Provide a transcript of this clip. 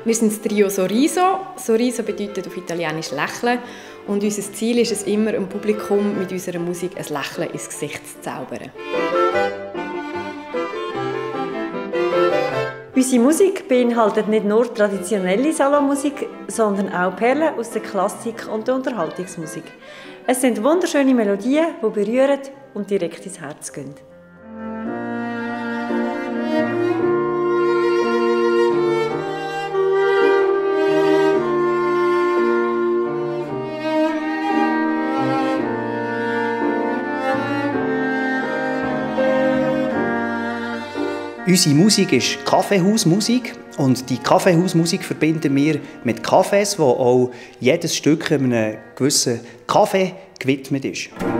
Wir sind das Trio Sorriso. Sorriso bedeutet auf Italienisch lächeln. Und unser Ziel ist es immer, dem Publikum mit unserer Musik ein Lächeln ins Gesicht zu zaubern. Unsere Musik beinhaltet nicht nur traditionelle Salonmusik, sondern auch Perlen aus der Klassik und der Unterhaltungsmusik. Es sind wunderschöne Melodien, die berühren und direkt ins Herz gehen. Unsere Musik ist Kaffeehausmusik und die Kaffeehausmusik verbinden wir mit Cafés, wo auch jedes Stück einem gewissen Kaffee gewidmet ist.